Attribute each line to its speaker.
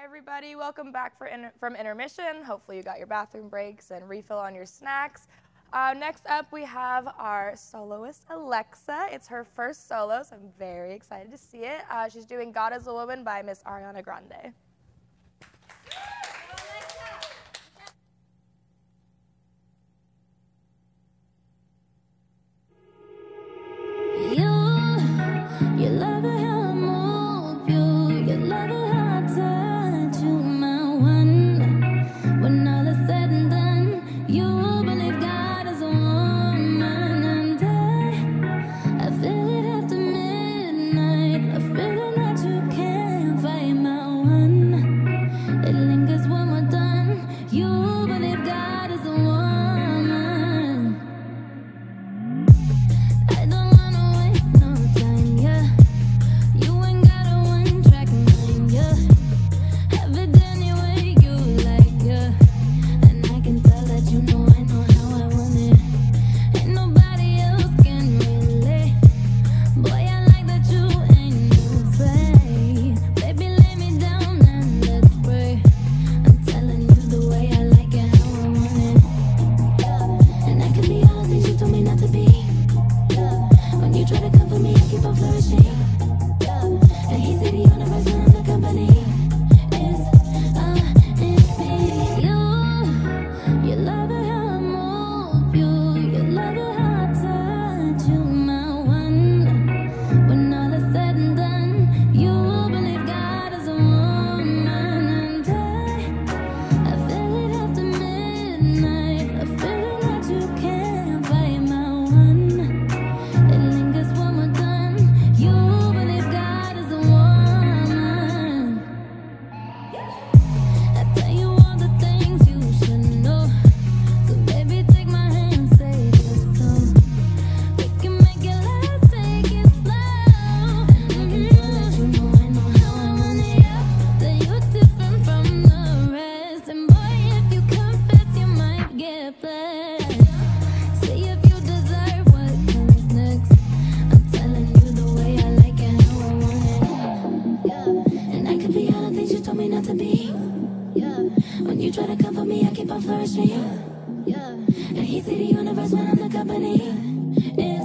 Speaker 1: everybody, welcome back from intermission. Hopefully you got your bathroom breaks and refill on your snacks. Next up we have our soloist Alexa. It's her first solo, so I'm very excited to see it. She's doing God is a Woman by Miss Ariana Grande.
Speaker 2: You love it how I move you love it how I touch you, my one. When all is said and done, you believe God is a woman, and I feel it after midnight, a feeling that you can't fight, my one. It lingers when we're done, you believe God is a woman. When you try to come for me, I keep on flourishing. And he see the universe when I'm the company.